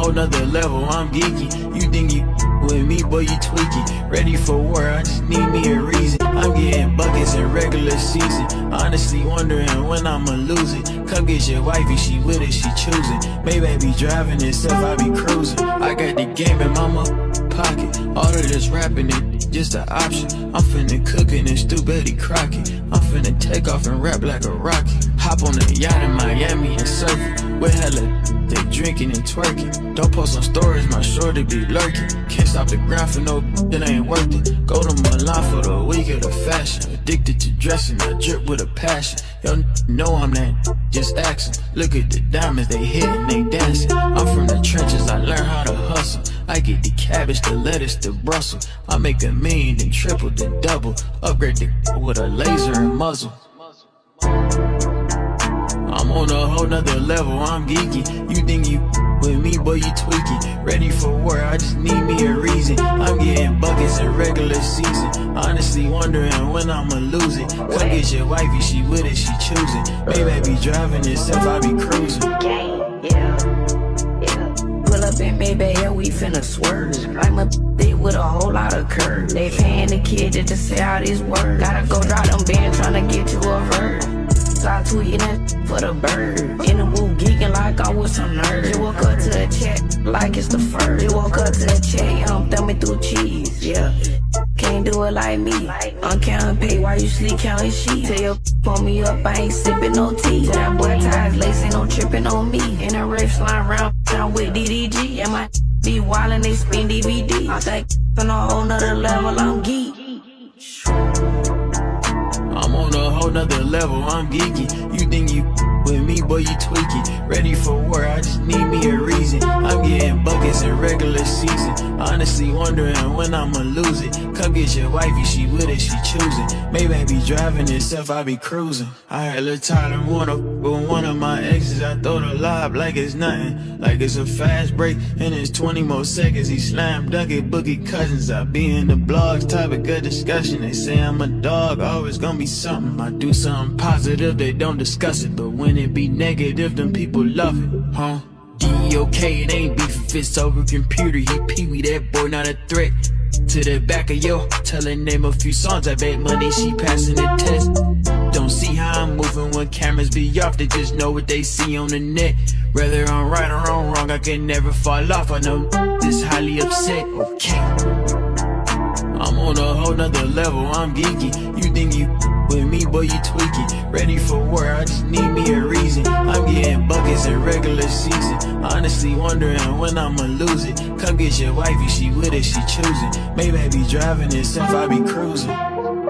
whole nother level, I'm geeky. You think you with me, boy, you tweaking. Ready for war, I just need me a reason. I'm getting buckets in regular season. Honestly wondering when I'ma lose it. Come get your wifey, she with it, she choosing. Maybe I be driving itself, I be cruising. I got the game in my pocket. All of this rapping it just an option. I'm finna cookin' and stew Betty Crockett. I'm finna take off and rap like a rocket. Hop on a yacht in Miami and surf it. With hella they drinking and twerking. Don't post on stories, my shorty be lurking. Can't stop the grind for no it ain't worth it. Go to Milan for the week of the fashion. Addicted to dressing, I drip with a passion. Y'all know I'm that, just asking. Look at the diamonds, they hitting, they dancing. I'm from the trenches, I learn how to hustle. I get the cabbage, the lettuce, the Brussels. I make a million, then triple, then double. Upgrade the with a laser and muzzle. I'm on a whole nother level, I'm geeky. You think you with me, boy, you tweaking. Ready for war, I just need me a reason. I'm getting buckets in regular season. Honestly wondering when I'ma lose it. Come get your wifey, she with it, she choosing. Maybe I be driving itself, I be cruising. Yeah. Pull up in Maybach, yeah, we finna swerve. I'm a bitch with a whole lot of curve. They paying the kid just to say all these words. Gotta go drop them bands, tryna get you a verb. Start tweeting that for the bird. In the booth geeking like I'm with some nerds. They walk up to the check like it's the first. They walk up to the check, yeah, I'm thumbing through cheese, yeah. Can't do it like me. I'm counting pay while you sleep counting sheep. Tell your pull me up, I ain't sipping no tea. Tell that boy ties lace ain't no tripping on me. In a rape slime round, I'm with DDG. And my be wildin', they spin DVD. I think on a whole nother level, I'm geek. I'm on a whole nother level, I'm geeky. You think you with me, boy, you tweaking. Ready for war, I just need me a reason. I'm getting buckets in regular season. Honestly wondering when I'ma lose it. Come get your wifey, she with it, she choosing. Maybe I be driving itself, I be cruising. I had a little tired of one of my exes. I throw the lob like it's nothing, like it's a fast break and it's 20 more seconds. He slam dunk it, boogie cousins. I be in the blogs, topic of discussion. They say I'm a dog, always gonna be something. I do something positive, they don't discuss it. But when it be negative, them people love it, huh? DOK, it ain't beef if it's over computer. He pee-wee, that boy not a threat. To the back of yo, tell her name a few songs. I bet money she passing the test. Don't see how I'm moving when cameras be off. They just know what they see on the net. Whether I'm right or I'm wrong, I can never fall off. I know this highly upset, okay. I'm on a whole nother level, I'm geeky. You think you with me, boy, you tweaking. Ready for war, I just need me a reason. I'm getting buckets in regular season. Honestly wondering when I'ma lose it. Come get your wifey, she with it, she choosing. Maybe I be driving itself, I be cruising.